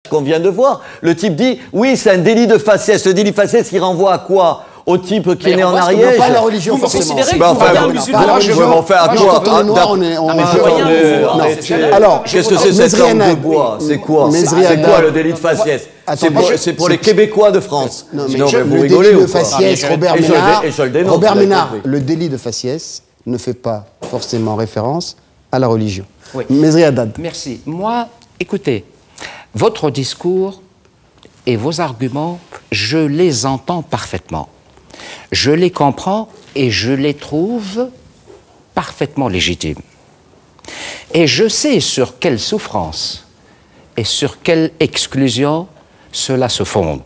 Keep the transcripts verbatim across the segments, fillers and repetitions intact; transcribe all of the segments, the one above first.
qu'on vient de voir. Le type dit, oui, c'est un délit de faciès. Le délit de faciès, il renvoie à quoi? Au type qui est né en Ariège. Pas la religion, vous forcément. Considérez que vous êtes un musulman. Moi, je veux en faire à quoi? Alors, qu'est-ce que c'est cette langue de bois? C'est quoi? C'est quoi le délit de faciès? C'est pour les Québécois de France. Non, mais vous rigolez ou pas? Robert Ménard, Robert Ménard, le délit de faciès ne fait pas forcément référence à la religion. Oui. Mesri Haddad. Merci. Moi, écoutez, votre discours et vos arguments, je les entends parfaitement. Je les comprends et je les trouve parfaitement légitimes. Et je sais sur quelle souffrance et sur quelle exclusion cela se fonde.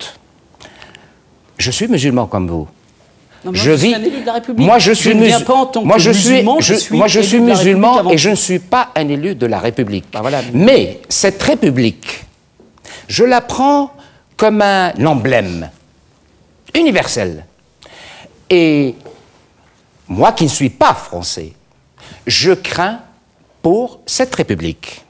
Je suis musulman comme vous. Non, moi, je, je vis. suis un élu de la République. Moi, je suis je ne viens pas en tant moi, que je musulman. Suis, je, je suis moi, je suis musulman et je ne suis pas un élu de la République. Ben voilà. Mais cette République, je la prends comme un emblème universel. Et moi qui ne suis pas français, je crains pour cette République.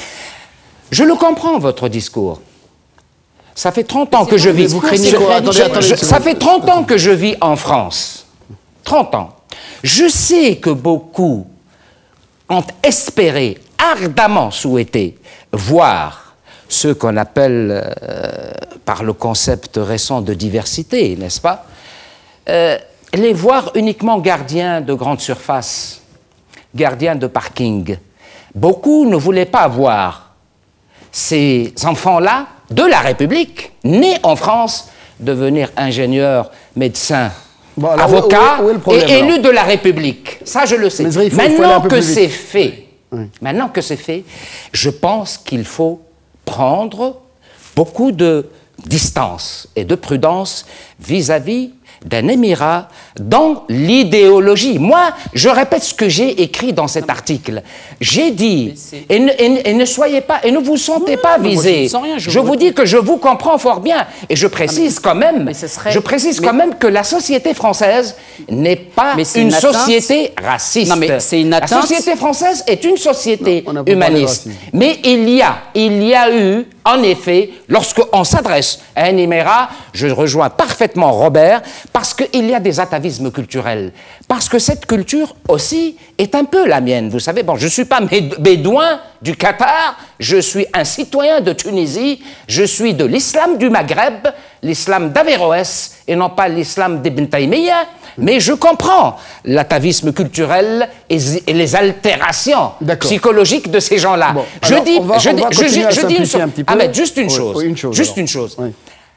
Je le comprends, votre discours. Ça fait trente ans que je vis... Vous craignez quoi? Attendez, attendez, je, ça fait trente ans que je vis en France. trente ans. Je sais que beaucoup ont espéré, ardemment souhaité, voir ce qu'on appelle, euh, par le concept récent de diversité, n'est-ce pas, euh, les voir uniquement gardiens de grandes surfaces, gardiens de parking. Beaucoup ne voulaient pas voir ces enfants-là de la République, nés en France, devenir ingénieurs, médecins, bon, alors, avocats où est, où est le problème, et élus alors de la République. Ça, je le sais. Mais il faut, maintenant il faut que c'est fait, oui. maintenant que c'est fait, je pense qu'il faut prendre beaucoup de distance et de prudence vis-à-vis d'un émirat dans l'idéologie. Moi, je répète ce que j'ai écrit dans cet article. J'ai dit, et ne, et, et ne soyez pas, et ne vous sentez oui, pas visé. Moi, je, rien, je, je vous dis que je vous comprends fort bien, et je précise ah, mais, quand même, mais serait, je précise mais, quand même que la société française n'est pas une, une société raciste. Non, mais c'est une atteinte. La société française est une société non, humaniste. Mais il y a, il y a eu, en effet, lorsqu'on s'adresse à un émirat, je rejoins parfaitement Robert, parce qu'il y a des atavismes culturels. Parce que cette culture aussi est un peu la mienne. Vous savez, bon, je ne suis pas bédouin du Qatar, je suis un citoyen de Tunisie, je suis de l'islam du Maghreb, l'islam d'Averroès, et non pas l'islam d'Ibn Taymiyyah, mais je comprends l'atavisme culturel et, et les altérations psychologiques de ces gens-là. Bon, je alors, dis, va, je, dis, je, je, je dis une chose. Ah, mais juste une oui, chose. Oui, une chose juste alors. une chose. Oui.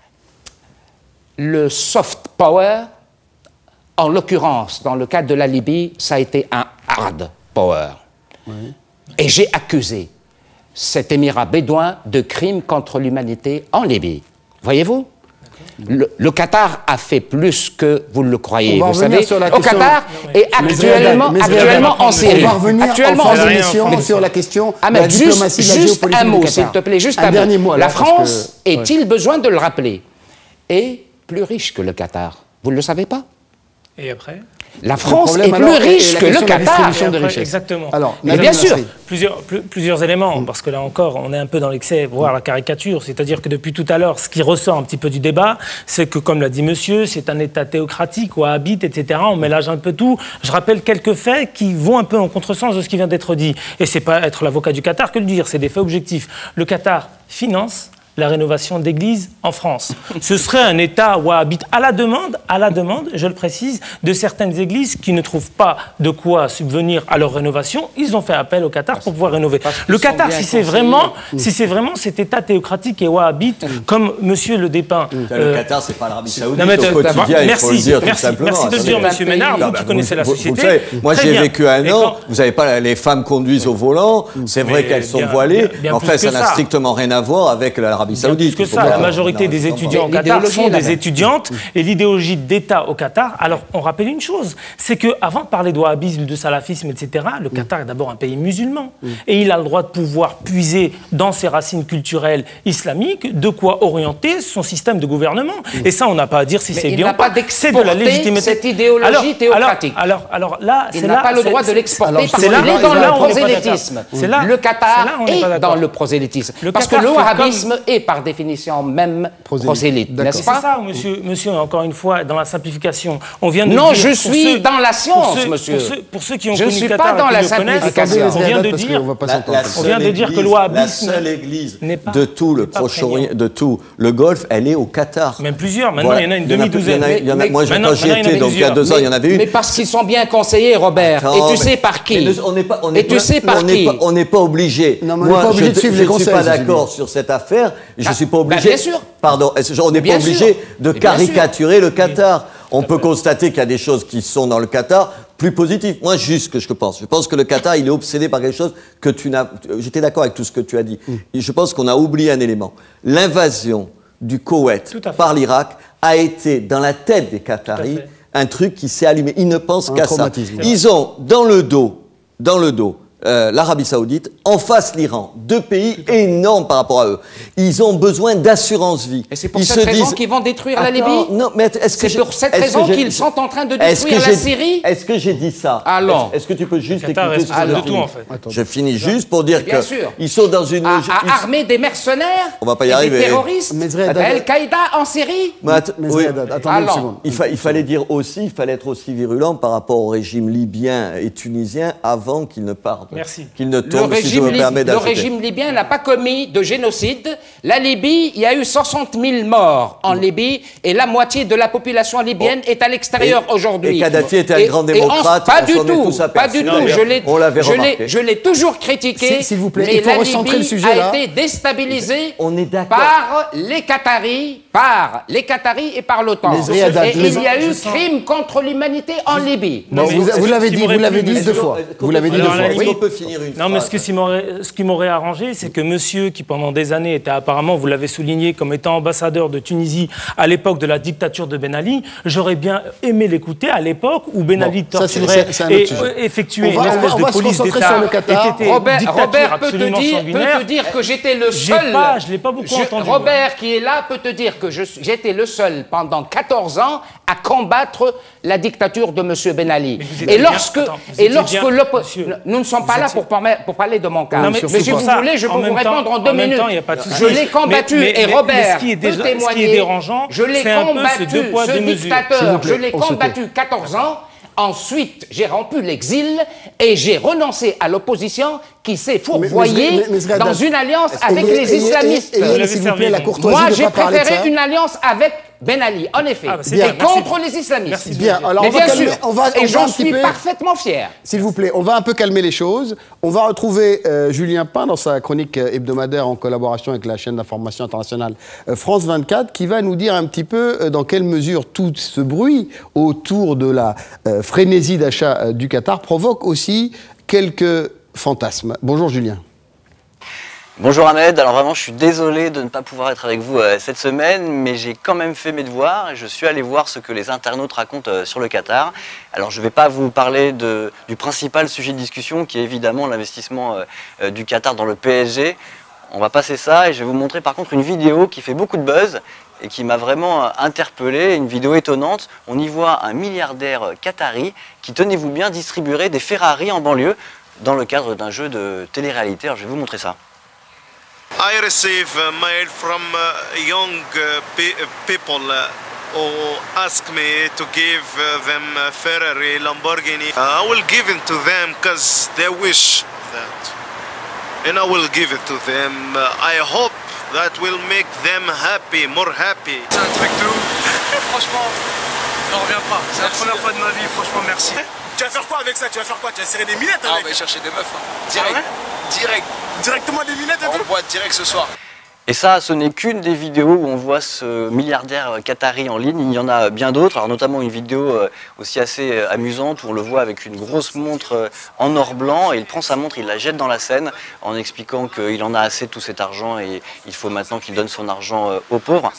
Le soft power, en l'occurrence, dans le cadre de la Libye, ça a été un hard power. Oui. Et j'ai accusé cet émirat bédouin de crimes contre l'humanité en Libye. Voyez-vous ? Le, le Qatar a fait plus que vous le croyez. Vous savez, sur la au question... Qatar est actuellement, mais actuellement en Syrie. On va revenir actuellement en émission sur la question ah, de la diplomatie juste, de la juste un mot, s'il te plaît, juste un, un dernier mot. La France que... est-il ouais. besoin de le rappeler, est plus riche que le Qatar. Vous ne le savez pas? Et après? La France est plus riche que le Qatar. Exactement. Alors, mais bien sûr. Plusieurs, plus, plusieurs éléments, mmh. parce que là encore, on est un peu dans l'excès, voire la caricature. C'est-à-dire que depuis tout à l'heure, ce qui ressort un petit peu du débat, c'est que, comme l'a dit monsieur, c'est un État théocratique, wahhabite, et cetera. On mélange un peu tout. Je rappelle quelques faits qui vont un peu en contresens de ce qui vient d'être dit. Et c'est pas être l'avocat du Qatar que de le dire, c'est des faits objectifs. Le Qatar finance la rénovation d'églises en France. Ce serait un État wahhabite à la demande, à la demande, je le précise, de certaines églises qui ne trouvent pas de quoi subvenir à leur rénovation. Ils ont fait appel au Qatar pour pouvoir rénover. Le Qatar, si c'est vraiment, si c'est vraiment cet État théocratique et wahhabite, mmh. comme monsieur le dépeint... Mmh. Euh, le Qatar, c'est pas l'Arabie Saoudite au quotidien, merci, il faut le dire merci, tout simplement. Merci de le dire, monsieur Ménard, vous qui connaissez la société. Vous savez, moi j'ai vécu un an, vous savez pas, les femmes conduisent au volant, c'est vrai qu'elles sont voilées, mais en fait, ça n'a strictement rien à voir avec l'Arabie Saoudite. La majorité des étudiants au Qatar sont des étudiantes et l'idéologie d'État au Qatar. Alors, on rappelle une chose, c'est qu'avant de parler de wahhabisme, de salafisme, et cetera, le Qatar est d'abord un pays musulman. Et il a le droit de pouvoir puiser dans ses racines culturelles islamiques de quoi orienter son système de gouvernement. Et ça, on n'a pas à dire si c'est bien ou pas. C'est de la légitimité. Cette idéologie alors, théocratique. Alors, alors, alors là, il n'a pas le droit de l'exporter parce qu'il est dans le prosélytisme. Le Qatar est dans le prosélytisme. Parce que le wahhabisme est par définition même prosélyte, n'est-ce pas? C'est ça, monsieur, monsieur, encore une fois, dans la simplification. On vient de non, dire, je suis ceux, dans la science, pour ceux, monsieur. Pour ceux, pour ceux qui ont je ne suis pas dans la simplification. On vient de dire, la, la on vient de dire église, que l'ouabisme la seule église de tout le Proche-Orient, de tout le Golfe, elle est au Qatar. Même plusieurs. Maintenant, voilà. Il y en a une demi-douzaine. Moi, quand j'y étais, donc il y a deux ans, il y en avait une. Mais parce qu'ils sont bien conseillés, Robert. Attends, et tu sais par qui? On n'est pas, on et tu sais par qui? On n'est pas obligé. Non, mais on n'est pas obligé de suivre les conseils. Je ne suis pas d'accord sur cette affaire. Je ne suis pas obligé. Bien sûr. Pardon. On n'est pas obligé de caricaturer le Qatar. On peut constater qu'il y a des choses qui sont dans le Qatar plus positives. Moi, juste ce que je pense. Je pense que le Qatar, il est obsédé par quelque chose que tu n'as... J'étais d'accord avec tout ce que tu as dit. Mm. Et je pense qu'on a oublié un élément. L'invasion du Koweït par l'Irak a été, dans la tête des Qataris, un truc qui s'est allumé. Ils ne pensent qu'à ça. Ils ont, dans le dos, dans le dos, Euh, l'Arabie Saoudite, en face l'Iran, deux pays énormes par rapport à eux. Ils ont besoin d'assurance vie. Et c'est pour Ils cette raison disent... qu'ils vont détruire Attends, la Libye. Non, mais est-ce que c'est pour cette raison qu'ils sont en train de détruire la Syrie. Est-ce que j'ai dit ça? Allons. Est-ce que tu peux juste écouter ce que je dis? Je finis juste pour dire bien que sûr. ils sont dans une à, à armer des mercenaires. On va pas y arriver. Des terroristes. Al-Qaïda en Syrie. Oui. Il fallait dire aussi, il fallait être aussi virulent par rapport au régime libyen et tunisien avant qu'ils ne partent. Merci. Qu'ils ne Le régime, si le régime libyen n'a pas commis de génocide. La Libye, il y a eu soixante mille morts en Libye et la moitié de la population libyenne oh. est à l'extérieur aujourd'hui. Et Kadhafi était un et, grand démocrate. On, pas du tout, pas du tout. Je l'ai toujours critiqué. S'il vous plaît, mais il faut la recentrer Libye le sujet là. a été déstabilisée on est par les Qataris, par les Qataris et par l'OTAN. Et il y a eu crime contre l'humanité en Libye. Vous l'avez dit, vous l'avez dit deux fois. Vous l'avez dit deux fois. On peut finir une non, mais ce, que ce qui m'aurait arrangé, c'est que monsieur, qui pendant des années était apparemment, vous l'avez souligné, comme étant ambassadeur de Tunisie à l'époque de la dictature de Ben Ali, j'aurais bien aimé l'écouter à l'époque où Ben Ali bon, torturait et effectuait une espèce de police d'État. Robert, Robert peut, te dire, peut te dire que j'étais le seul. Pas, je ne l'ai pas beaucoup je, entendu. Robert, qui est là, peut te dire que j'étais le seul pendant quatorze ans à combattre la dictature de monsieur Ben Ali. Et lorsque, bien, attends, et lorsque l'opposition. Nous ne sommes pas là pour parler. Pour parler de mon cas. Non, mais, mais si vous ça, voulez, je peux vous répondre en deux en minutes. Temps, y a pas de je l'ai combattu mais, mais, et Robert mais ce qui est peut déjà, témoigner. Ce qui est dérangeant, je l'ai combattu, ce, poids, ce dictateur. Je l'ai combattu quatorze ans. Ensuite, j'ai rompu l'exil et j'ai renoncé à l'opposition qui s'est fourvoyée dans une alliance avec les islamistes. Moi, j'ai préféré une alliance avec Ben Ali, en effet, ah bah et bien, contre merci. les islamistes. Merci bien, alors mais on va bien calmer, sûr, on va, on et j'en suis peu... parfaitement fier. S'il vous plaît, on va un peu calmer les choses. On va retrouver euh, Julien Pain dans sa chronique hebdomadaire en collaboration avec la chaîne d'information internationale euh, France vingt-quatre, qui va nous dire un petit peu euh, dans quelle mesure tout ce bruit autour de la euh, frénésie d'achat euh, du Qatar provoque aussi quelques fantasmes. Bonjour Julien. Bonjour Ahmed, alors vraiment je suis désolé de ne pas pouvoir être avec vous euh, cette semaine, mais j'ai quand même fait mes devoirs et je suis allé voir ce que les internautes racontent euh, sur le Qatar. Alors je ne vais pas vous parler de, du principal sujet de discussion qui est évidemment l'investissement euh, euh, du Qatar dans le P S G. On va passer ça et je vais vous montrer par contre une vidéo qui fait beaucoup de buzz et qui m'a vraiment interpellé, une vidéo étonnante. On y voit un milliardaire qatari qui, tenez-vous bien, distribuerait des Ferrari en banlieue dans le cadre d'un jeu de télé-réalité. Alors je vais vous montrer ça. I receive uh, mail from uh, young uh, pe people uh, who ask me to give uh, them uh, Ferrari, Lamborghini. Uh, I will give it to them because they wish that. And I will give it to them. Uh, I hope that will make them happy, more happy. C'est un truc de ouf. Franchement, j'en reviens pas. C'est la première fois de ma vie, franchement, merci. Tu vas faire quoi avec ça? Tu vas faire quoi? Tu vas serrer des minettes avec? Ah, on va chercher des meufs. Hein. Direct. Ah ouais? Direct. Directement des minettes et tout? On boit direct ce soir. Et ça, ce n'est qu'une des vidéos où on voit ce milliardaire qatari en ligne. Il y en a bien d'autres, alors notamment une vidéo aussi assez amusante où on le voit avec une grosse montre en or blanc et il prend sa montre, il la jette dans la Seine en expliquant qu'il en a assez de tout cet argent et il faut maintenant qu'il donne son argent aux pauvres.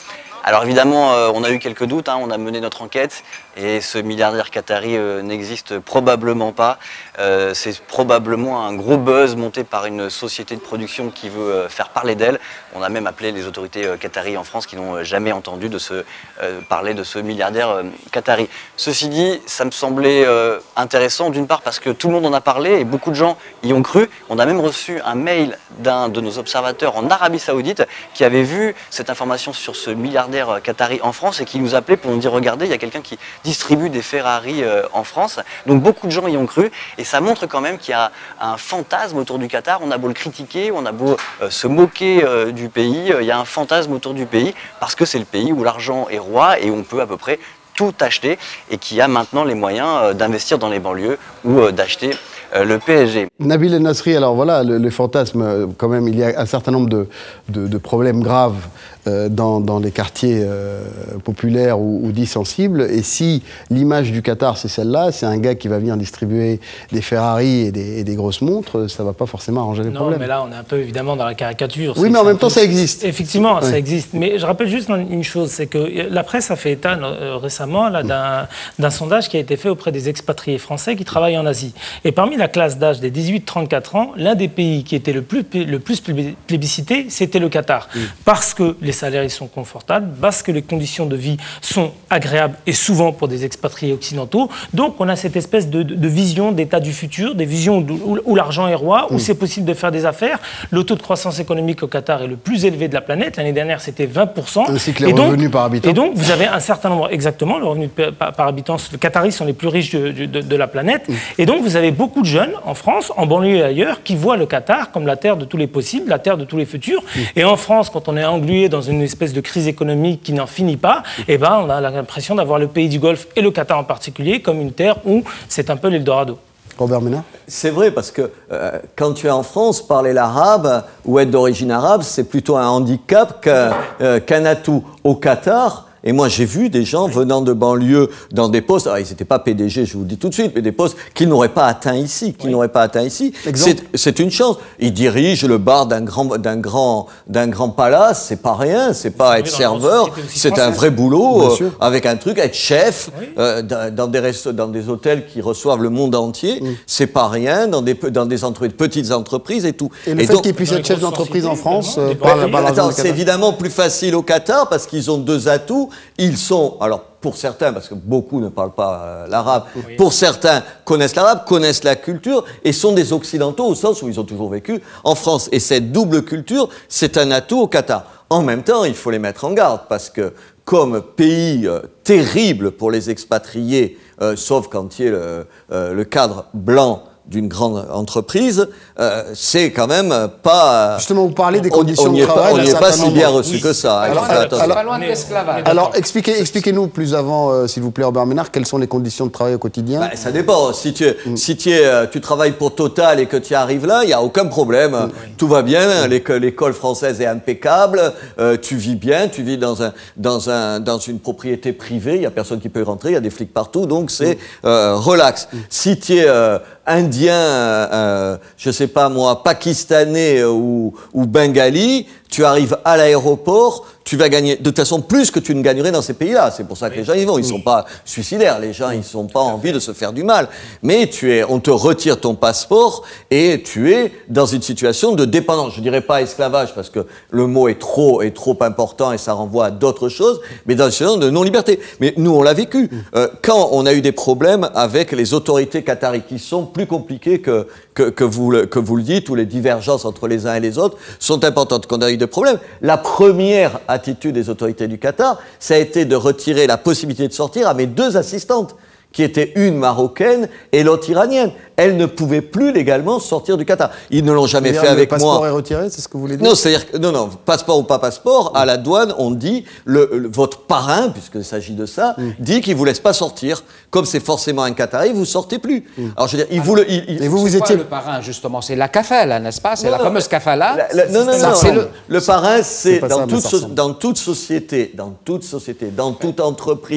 Alors évidemment, euh, on a eu quelques doutes, hein, on a mené notre enquête et ce milliardaire qatari euh, n'existe probablement pas. Euh, c'est probablement un gros buzz monté par une société de production qui veut euh, faire parler d'elle. On a même appelé les autorités euh, qataries en France qui n'ont euh, jamais entendu de se, euh, parler de ce milliardaire euh, qatari. Ceci dit, ça me semblait euh, intéressant d'une part parce que tout le monde en a parlé et beaucoup de gens y ont cru. On a même reçu un mail d'un de nos observateurs en Arabie Saoudite qui avait vu cette information sur ce milliardaire qatari en France et qui nous appelait pour nous dire regardez, il y a quelqu'un qui distribue des Ferrari euh, en France. Donc beaucoup de gens y ont cru et ça montre quand même qu'il y a un fantasme autour du Qatar. On a beau le critiquer, on a beau euh, se moquer euh, du pays, euh, il y a un fantasme autour du pays parce que c'est le pays où l'argent est roi et où on peut à peu près tout acheter et qui a maintenant les moyens euh, d'investir dans les banlieues ou euh, d'acheter euh, le P S G. Nabil El Nasri, alors voilà, le, le fantasme, quand même, il y a un certain nombre de, de, de problèmes graves euh, dans, dans les quartiers euh, populaires ou, ou dits sensibles. Et si l'image du Qatar, c'est celle-là, c'est un gars qui va venir distribuer des Ferrari et des, et des grosses montres, ça ne va pas forcément arranger les non, problèmes. Non, mais là, on est un peu évidemment dans la caricature. Oui, mais en même temps, ça existe. Effectivement, oui. ça existe. Mais je rappelle juste une chose, c'est que la presse a fait état euh, récemment d'un sondage qui a été fait auprès des expatriés français qui travaillent en Asie. Et parmi la classe d'âge des dix-huit à trente-quatre ans, l'un des pays qui était le plus, le plus plébiscité, c'était le Qatar. Oui. Parce que les salaires y sont confortables, parce que les conditions de vie sont agréables et souvent pour des expatriés occidentaux. Donc on a cette espèce de, de, de vision d'état du futur, des visions où, où l'argent est roi, où oui. c'est possible de faire des affaires. Le taux de croissance économique au Qatar est le plus élevé de la planète. L'année dernière, c'était vingt pour cent. Ainsi que les et revenus donc, par habitant. Et donc vous avez un certain nombre, exactement, le revenu par, par habitant, les Qataris sont les plus riches de, de, de la planète. Oui. Et donc vous avez beaucoup de jeunes en France, en banlieue et ailleurs, qui voient le Qatar comme la terre de tous les possibles, la terre de tous les futurs. Mmh. Et en France, quand on est englué dans une espèce de crise économique qui n'en finit pas, mmh. eh ben, on a l'impression d'avoir le pays du Golfe et le Qatar en particulier comme une terre où c'est un peu l'Eldorado. Robert Ménard ? C'est vrai, parce que euh, quand tu es en France, parler l'arabe ou être d'origine arabe, c'est plutôt un handicap qu'un euh, qu'un atout. Au Qatar, et moi, j'ai vu des gens venant de banlieue dans des postes, alors ils n'étaient pas P D G, je vous le dis tout de suite, mais des postes qu'ils n'auraient pas atteints ici, qu'ils oui. n'auraient pas atteints ici. C'est une chance. Ils dirigent le bar d'un grand, d'un grand, d'un grand palace, c'est pas rien, c'est pas être serveur, c'est un vrai boulot, euh, avec un truc, être chef, oui. euh, dans, dans, des restos, dans des hôtels qui reçoivent le monde entier, oui. c'est pas rien, dans des, dans des entreprises, petites entreprises et tout. Et le et fait qu'ils puissent être chef d'entreprise en France, euh, par la, par attends, c'est évidemment plus facile au Qatar parce qu'ils ont deux atouts. Ils sont, alors pour certains, parce que beaucoup ne parlent pas euh, l'arabe, oui. pour certains connaissent l'arabe, connaissent la culture et sont des occidentaux au sens où ils ont toujours vécu en France. Et cette double culture, c'est un atout au Qatar. En même temps, il faut les mettre en garde parce que comme pays euh, terrible pour les expatriés, euh, sauf quand il y a le, euh, le cadre blanc d'une grande entreprise, euh, c'est quand même pas... Justement, vous parlez des conditions on, on de travail... On n'y est pas si bien reçu oui. que ça. Alors, alors, alors, pas loin de l'esclavage. Alors, expliquez, expliquez-nous plus avant, euh, s'il vous plaît, Robert Ménard, quelles sont les conditions de travail au quotidien? Bah, ça dépend. Si, tu, mm. si tu, es, tu travailles pour Total et que tu arrives là, il n'y a aucun problème. Mm. Tout va bien, mm. l'école française est impeccable, euh, tu vis bien, tu vis dans, un, dans, un, dans une propriété privée, il n'y a personne qui peut y rentrer, il y a des flics partout, donc c'est mm. euh, relax. Mm. Si tu es... Euh, indien, euh, je sais pas moi, pakistanais euh, ou, ou bengali, tu arrives à l'aéroport, tu vas gagner de toute façon plus que tu ne gagnerais dans ces pays-là. C'est pour ça que oui. les gens y vont. Ils ne sont pas suicidaires, les gens, ils n'ont pas envie de se faire du mal. Mais tu es, on te retire ton passeport et tu es dans une situation de dépendance. Je ne dirais pas esclavage parce que le mot est trop, est trop important et ça renvoie à d'autres choses, mais dans une situation de non-liberté. Mais nous, on l'a vécu. Euh, quand on a eu des problèmes avec les autorités qataries qui sont plus compliquées que, que, que, vous, le, que vous le dites, où les divergences entre les uns et les autres sont importantes. Quand on a eu des problèmes, la première attitude des autorités du Qatar, ça a été de retirer la possibilité de sortir à mes deux assistantes, qui étaient une marocaine et l'autre iranienne. Elles ne pouvaient plus légalement sortir du Qatar. Ils ne l'ont jamais fait avec moi. Le passeport est retiré, c'est ce que vous voulez dire? Non, c'est-à-dire que, non, non, passeport ou pas passeport, à la douane, on dit, le, le, votre parrain, puisqu'il s'agit de ça, mm. dit qu'il ne vous laisse pas sortir. Comme c'est forcément un Qatari, vous ne sortez plus. Mm. Alors, je veux dire, il vous le... Il, il, Et vous, vous étiez... le parrain, justement, c'est la kafala, n'est-ce pas? C'est la non, fameuse kafala. La, la, non, non, non, non, non. Le, le parrain, c'est dans, dans toute société, dans toute société, dans toute entreprise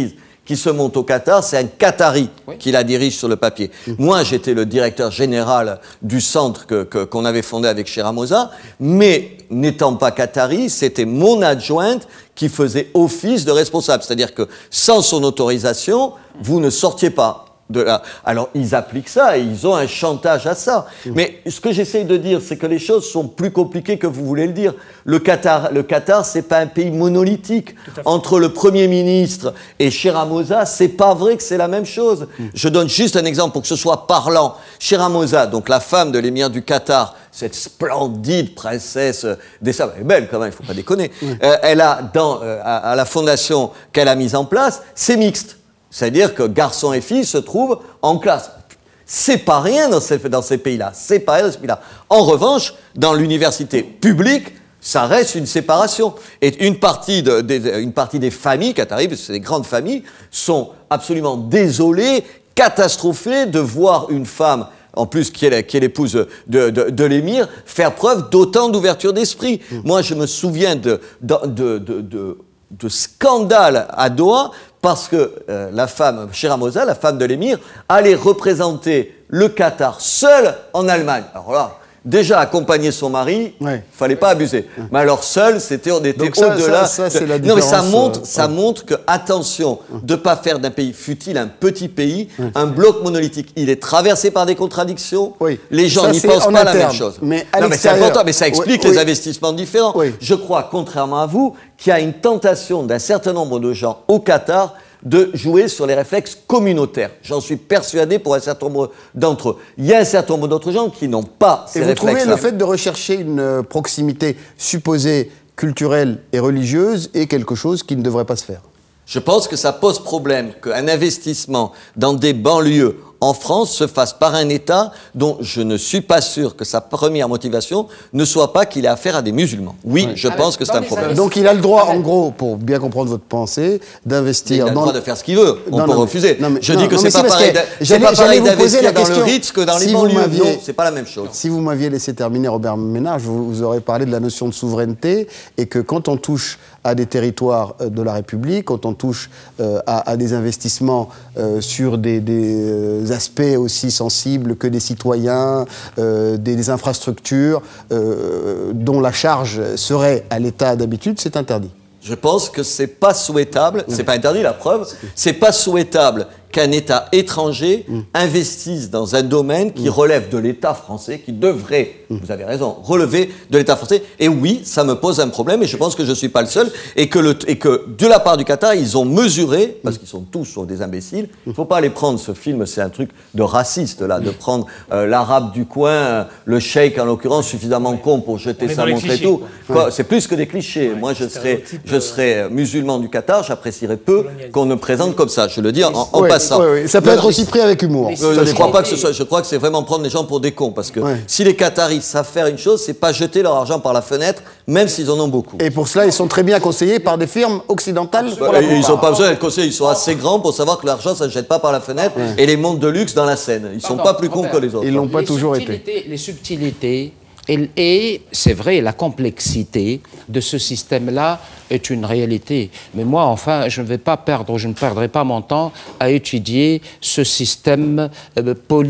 qui se monte au Qatar, c'est un Qatari oui. qui la dirige sur le papier. Mmh. Moi, j'étais le directeur général du centre que, que, qu'on avait fondé avec Cheramosa, mais n'étant pas Qatari, c'était mon adjointe qui faisait office de responsable. C'est-à-dire que sans son autorisation, vous ne sortiez pas. De la... Alors, ils appliquent ça et ils ont un chantage à ça. Mmh. Mais ce que j'essaye de dire, c'est que les choses sont plus compliquées que vous voulez le dire. Le Qatar, le Qatar, c'est pas un pays monolithique. Entre le Premier ministre et Cheramosa, c'est pas vrai que c'est la même chose. Mmh. Je donne juste un exemple pour que ce soit parlant. Cheramosa, donc la femme de l'émir du Qatar, cette splendide princesse des sables, elle est belle quand même, il faut pas déconner. Mmh. Euh, elle a, dans, euh, à, à la fondation qu'elle a mise en place, c'est mixte. C'est-à-dire que garçons et filles se trouvent en classe. C'est pas rien dans ces, dans ces pays-là. C'est pas rien dans ces pays-là. En revanche, dans l'université publique, ça reste une séparation. Et une partie, de, de, une partie des familles qataries, parce que c'est des grandes familles, sont absolument désolées, catastrophées de voir une femme, en plus qui est, qui est l'épouse de, de, de l'émir, faire preuve d'autant d'ouverture d'esprit. Mmh. Moi, je me souviens de, de, de, de, de, de scandales à Doha, parce que euh, la femme, Cheramosa, la femme de l'émir, allait représenter le Qatar seule en Allemagne. Alors là, déjà accompagner son mari, il ouais. fallait pas abuser. Ouais. Mais alors seul, c'était on était au-delà. Ça, ça, ça, de... Non mais ça montre, euh, ça ouais. montre que attention, ouais. de pas faire d'un pays, fût-il un petit pays, ouais. un bloc monolithique. Il est traversé par des contradictions. Oui. Les gens n'y pensent pas interne. la même chose. Mais non mais c'est important, mais ça explique oui, les oui. investissements différents. Oui. Je crois, contrairement à vous, qu'il y a une tentation d'un certain nombre de gens au Qatar de jouer sur les réflexes communautaires. J'en suis persuadé pour un certain nombre d'entre eux. Il y a un certain nombre d'autres gens qui n'ont pas ces réflexes-là. Et vous trouvez le fait de rechercher une proximité supposée culturelle et religieuse est quelque chose qui ne devrait pas se faire? Je pense que ça pose problème qu'un investissement dans des banlieues en France se fasse par un État dont je ne suis pas sûr que sa première motivation ne soit pas qu'il ait affaire à des musulmans. Oui, oui. je Avec, pense que c'est un problème. Donc il a le droit, en gros, pour bien comprendre votre pensée, d'investir... Il a dans le droit de faire ce qu'il veut, on non, peut non, refuser. Non, mais, je non, dis que c'est pas pareil, c'est pas pareil d'investir dans le Ritz que dans si les banlieues. Non, c'est pas la même chose. Si vous m'aviez laissé terminer, Robert Ménard, je vous, vous aurais parlé de la notion de souveraineté et que quand on touche à des territoires de la République, quand on touche euh, à, à des investissements euh, sur des, des aspects aussi sensibles que des citoyens, euh, des, des infrastructures euh, dont la charge serait à l'État d'habitude, c'est interdit. Je pense que c'est pas souhaitable, c'est pas interdit la preuve, c'est pas souhaitable qu'un État étranger mmh. investisse dans un domaine qui mmh. relève de l'État français, qui devrait, mmh. vous avez raison, relever de l'État français. Et oui, ça me pose un problème, et je pense que je ne suis pas le seul, et que, le, et que de la part du Qatar, ils ont mesuré, parce qu'ils sont tous sont des imbéciles, il ne faut pas les prendre, ce film, c'est un truc de raciste, là, de prendre euh, l'arabe du coin, euh, le cheikh en l'occurrence, suffisamment ouais. con pour jeter sa montre et tout. Ouais. C'est plus que des clichés. Ouais, Moi, je serais, je serais musulman du Qatar, j'apprécierais peu qu'on me présente comme ça, je le dis en, en ouais. passant. Oui, oui. Ça peut être aussi pris avec humour. Euh, je crois pas que ce soit. Je crois que c'est vraiment prendre les gens pour des cons, parce que ouais. si les Qataris savent faire une chose, c'est pas jeter leur argent par la fenêtre, même s'ils en ont beaucoup. Et pour cela, ils sont très bien conseillés par des firmes occidentales. Pour la ils n'ont pas besoin d'être conseillés. Ils sont assez grands pour savoir que l'argent, ça ne jette pas par la fenêtre. Ouais. Et les montres de luxe dans la Seine, ils sont Pardon, pas plus cons que les autres. Ils l'ont pas les toujours été. Les subtilités. Et, et c'est vrai, la complexité de ce système-là est une réalité. Mais moi, enfin, je ne vais pas perdre, je ne perdrai pas mon temps à étudier ce système euh,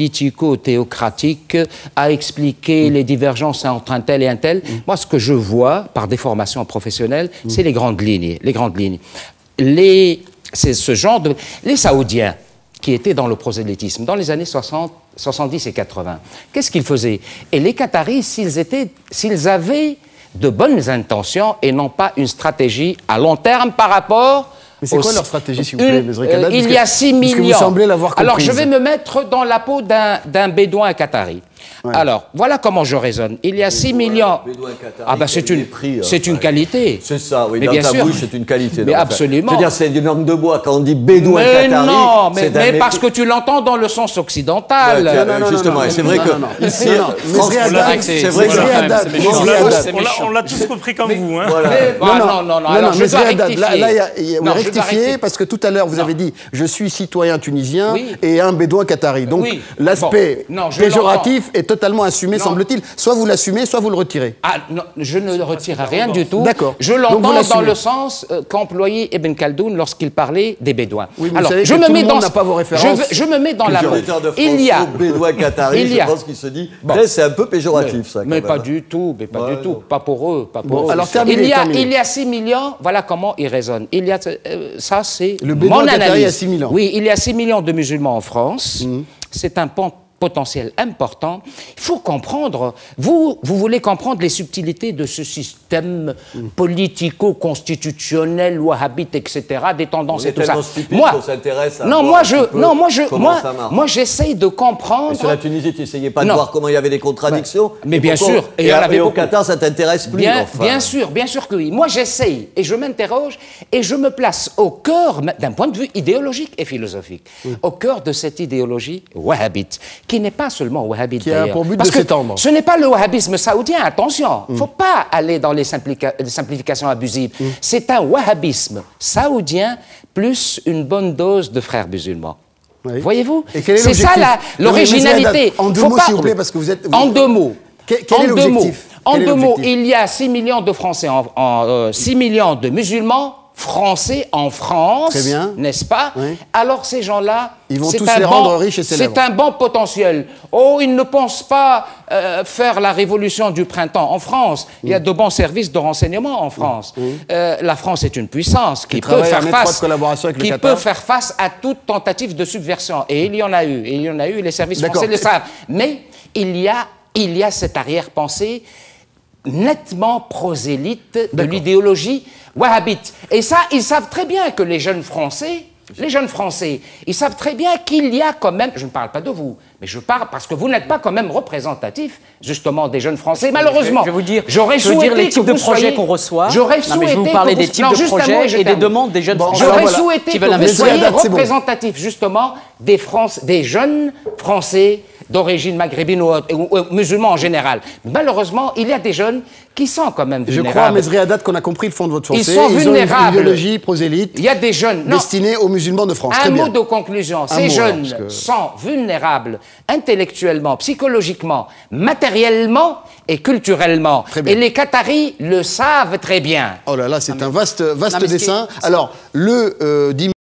politico-théocratique, à expliquer mmh. les divergences entre un tel et un tel. Mmh. Moi, ce que je vois, par des formations professionnelles, mmh. c'est les grandes lignes. Les grandes lignes. Les, c'est ce genre de... Les Saoudiens, qui étaient dans le prosélytisme, dans les années soixante, soixante-dix et quatre-vingts. Qu'est-ce qu'ils faisaient? Et les Qataris, s'ils étaient, s'ils avaient de bonnes intentions et non pas une stratégie à long terme par rapport... Mais c'est quoi leur stratégie, s'il vous plaît, M. euh, Il y a six millions. Vous semblez l'avoir comprise. Alors, je vais me mettre dans la peau d'un, d'un bédouin qatari. Ouais. Alors, voilà comment je raisonne. Il y a six millions... Ah ben, c'est une, prix, c'est une qualité. C'est ça, oui. Mais dans bien ta sûr. bouche, c'est une qualité. Mais absolument. Je veux dire, c'est une langue de bois. Quand on dit bédouin mais qatari... Non, mais, mais parce que tu l'entends dans le sens occidental. Ouais, non, non, justement, et c'est vrai que... Ici, c'est vrai que... On l'a tous compris comme vous. Non, non, non. Alors, je dois rectifier. Là, il y a rectifier, parce que tout à l'heure, vous avez dit « je suis citoyen tunisien et un bédouin qatari ». Donc, l'aspect péjoratif objectif est totalement assumé, semble-t-il. Soit vous l'assumez, soit vous le retirez. Ah non, je ne retire rien du tout. D'accord. Je l'entends dans le sens euh, qu'employait Ibn Khaldoun lorsqu'il parlait des Bédouins. Oui, mais alors, vous savez je que me tout mets le monde dans n'a pas vos références. Je, je me mets dans la peau. Il y a Bédouin Qatari, il y a... je pense qu'il se dit. Bon. C'est un peu péjoratif, mais, ça. Quand mais même. pas du tout, mais pas ouais, du tout, non. pas pour eux, pas pour Bon, eux. alors, terminez, il y a, terminez. il y a six millions. Voilà comment il raisonne. Il y a, euh, ça c'est Le Bédouin mon Qatari analyse. a six millions. Oui, il y a six millions de musulmans en France. Mmh. C'est un pan potentiel important. Il faut comprendre, vous, vous voulez comprendre les subtilités de ce système mmh. politico-constitutionnel, wahhabite, et cetera, des tendances On et tout ça. Moi, s'intéresse à non, moi je, non, moi je, moi, moi j'essaye de comprendre. Et sur la Tunisie, tu n'essayais pas non. de voir comment il y avait des contradictions. Ouais. Mais bien sûr. Et, et, et au Qatar, ça t'intéresse plus. Bien, enfin. bien sûr, bien sûr que oui. Moi, j'essaye et je m'interroge et je me place au cœur, d'un point de vue idéologique et philosophique, oui. au cœur de cette idéologie wahhabite, qui n'est pas seulement wahhabite qui a pour but Parce de s'étendre. Ce n'est pas le wahhabisme saoudien, attention. Il ne mm. faut pas aller dans les, les simplifications abusives. Mm. C'est un wahhabisme saoudien plus une bonne dose de frères musulmans. Oui. Voyez-vous? C'est ça l'originalité. En deux mots, s'il vous plaît, parce que vous êtes... Vous en deux mots. Quel, quel est l'objectif? En deux mots, il y a six millions de Français, en, en, euh, six millions de musulmans français en France, n'est-ce pas? Oui. Alors ces gens-là, ils vont tous les bon, rendre riches et célèbres. C'est un bon potentiel. Oh, ils ne pensent pas euh, faire la révolution du printemps en France. Il y a de bons services de renseignement en France. Mmh. Euh, la France est une puissance qui, peut faire, face, qui peut faire face à toute tentative de subversion. Et il y en a eu. Et il y en a eu. Les services français le savent. Mais il y a, il y a cette arrière-pensée nettement prosélyte de l'idéologie wahhabite. Et ça, ils savent très bien que les jeunes Français, les jeunes Français, ils savent très bien qu'il y a quand même, je ne parle pas de vous, mais je parle parce que vous n'êtes pas quand même représentatif, justement, des jeunes Français, malheureusement. Je vais vous dire, j'aurais je veux souhaité dire les types de projets qu'on reçoit. J'aurais souhaité. Non, mais je vais vous parler des types non, de projets et des demandes des jeunes Français. J'aurais voilà. souhaité que vous soyez représentatif, justement, des, France, des jeunes Français d'origine maghrébine ou, ou, ou musulmans en général. Malheureusement, il y a des jeunes qui sont quand même vulnérables. Je crois, Mesri Haddad, qu'on a compris le fond de votre pensée. Ils sont Ils vulnérables. Ont une idéologie prosélyte. Il y a des jeunes destinés aux musulmans de France. Un Très mot bien. de conclusion. Un Ces mot, jeunes alors, que... sont vulnérables intellectuellement, psychologiquement, matériellement et culturellement. Et les Qataris le savent très bien. Oh là là, c'est un vaste, vaste non, dessin. Alors, le euh,